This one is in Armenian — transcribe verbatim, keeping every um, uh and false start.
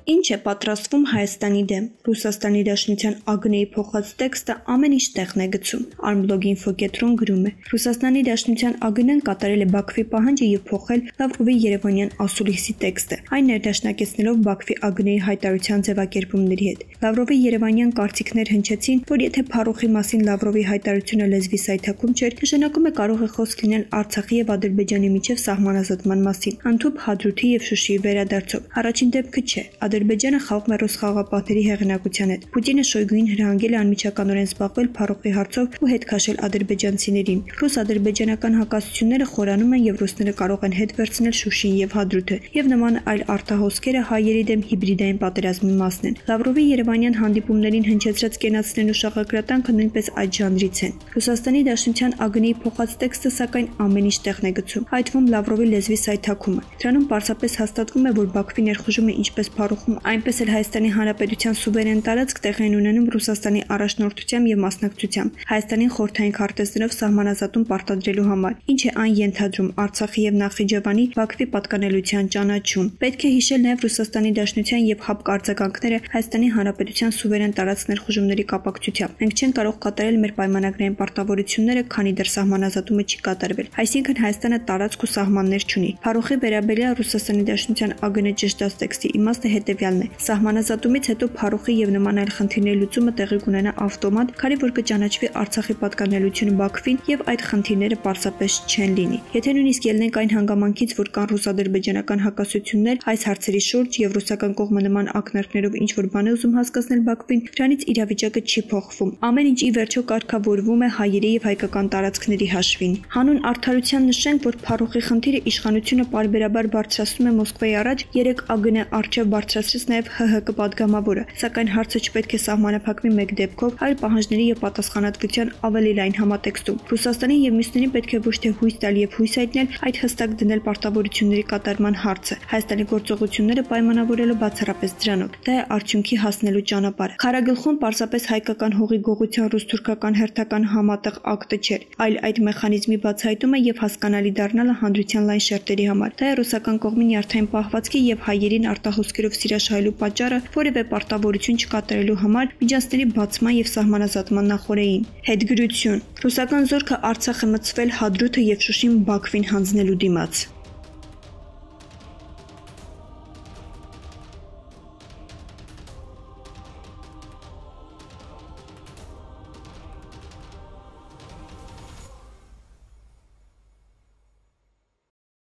Ինչ է պատրաստվում Հայաստանի դեմ։ Ռուսաստանի Դաշնության ԱԳՆ-ի փոխած տեքստը ամեն ինչ տեղն է գցում։ Armblog Info-կետրոն գրում է. Ռուսաստանի Դաշնության ԱԳՆ-ն կատարել է Բաքվի պահանջը եւ փոխել Լավրովի Երևանյան ասուլիսի տեքստը, այն ներդաշնակեցնելով Բաքվի ԱԳՆ-ի հայտարարության ձևակերպումների հետ։ Լավրովի Երևանյան կարծիքներ հնչեցին, որ եթե Փարոխի մասին Լավրովի հայտարարությունը լեզվի սայթակում չէր, նշանակում է կարող է խոսք լինել Արցախի եւ Ադրբեջանի միջև սահմանազատման մասին, Անթուփ Հադրութի եւ Շուշիի վերադարձով։ Առաջին դեպքը չէ։ Ադրբեջանը խաղում է ռուս խաղապահների հեղինակության հետ։ Պուտինը Շոյգուին հրահանգել է անմիջականորեն զբաղվել Փարոխի հարցով ու հետ քաշել ադրբեջանցիներին։ Ռուս-ադրբեջանական հակասությունները խորանում են եւ ռուսները կարող են հետ վերցնել Շուշիին եւ Հադրութը, եւ նման այլ արտահոսքերը հայերի դեմ հիբրիդային պատերազմի մասն են։ Լավրովի Երևանյան հանդիպումներին հնչեցրած կենացնեն ու շաղակրատանքը նույնպես այդ ժանրից են։ Ռուսաստանի Դաշնության ԱԳՆ-ի փոխած տեքստը սակայն ամեն ինչ տեղն է գցում, այդ թվում Լավրովի լեզվի սայթակումը։ Դրանում պարզապես հաստատվում է, որ Բաքվի ներխուժումը ինչպես Փարոխում, այնպես էլ Հայաստանի Հանրապետության սուվերեն տարածք տեղի են ունենում Ռուսաստանի առաջնորդությամբ եւ մասնակցությամբ, Հայաստանին խորհրդային քարտեզներով սահմանազատում պարտադրելու համար, ինչ է այն ենթադրում Արցախի եւ Նախիջևանի Բաքվի պատկանելիության ճանաչում։ Պետք է հիշել նաեւ Ռուսաստանի Դաշնության եւ ՀԱՊԿ արձագանքները Հայաստանի Հանրապետության սուվերեն տարածք ներխուժումների կապակցությամբ։ Մենք չենք կարող կատարել մեր պայմանագրային պարտավորությունները, քանի դեռ սահմանազատումը չի կատարվել։ Այսինքն Հայաստանը տարածք ու սահմաններ չունի։ Փարոխի վերաբերյալ Ռուսաստանի Դաշնության ԱԳՆ ճշտած տեքստի իմաստը հետևյալն է. Սահմանազատումից հետո Փարոխի եւ նման այլ խնդիրների լուծումը տեղի կունենա ավտոմատ, քանի որ կճանաչվի Արցախի պատկանելությունը Բաքվին եւ այդ խնդիրները պարզապես չեն լինի։ Եթե նույնիսկ ելնենք այն հանգամանքից, որ կան ռուս-ադրբեջանական հակասություններ այս հարցերի շուրջ եւ ռուսական կողմը նման ակնարկներով ինչ որ բան է ուզում հասկացնել Բաքվին, դրանից իրավիճակը չի փոխվում։ Ամեն ինչ ի վերջո կարգավորվում է հայերի եւ հայկական տարածքների հաշվին։ Հանուն արդարության նշենք, որ Փարոխի խնդիրը իշխանությունը պարբերաբար բարձրացնում է Մոսկվայի առաջ, երեք ԱԳՆ արչև բարձրացրեց նաեւ ՀՀԿ պատգամավորը, սակայն հարցը չպետք է սահմանափակվի մեկ դեպքով, այլ պահանջների եւ պատասխանատվության ավելի լայն համատեքստում։ Ռուսաստանի եւ մյուսներին պետք է ոչ թե հույս տալ եւ հույս հայտնել, այլ հստակ դնել պարտավորությունների կատարման հարցը։ Հայաստանի գործողությունները պայմանավորելու բացառապես դրանով։ Դա է արդյունքի հասնելու ճանապարհը։ Խարագլխում պարզապես հայկական հողի գողության ռուս-թուրքական հերթական համատեղ ակտը չէր, այլ այդ մեխանիզմի բացահայտումը եւ հասկանալի դառնալը հանրության լայն շերտերի համար։ Դա է ռուսական կողմի նյարդային պահվածքի եւ հայերին արտահոսքերով սիրաշահելու պատճառը, որևէ պարտավորություն չկատարելու համար միջանցքների բացման եւ սահմանազատման նախօրեին։ Հետգրություն. Ռուսական զորքը Արցախ է մտցվել Հադրութը եւ Շուշին Բաքվին հանձնելու դիմաց։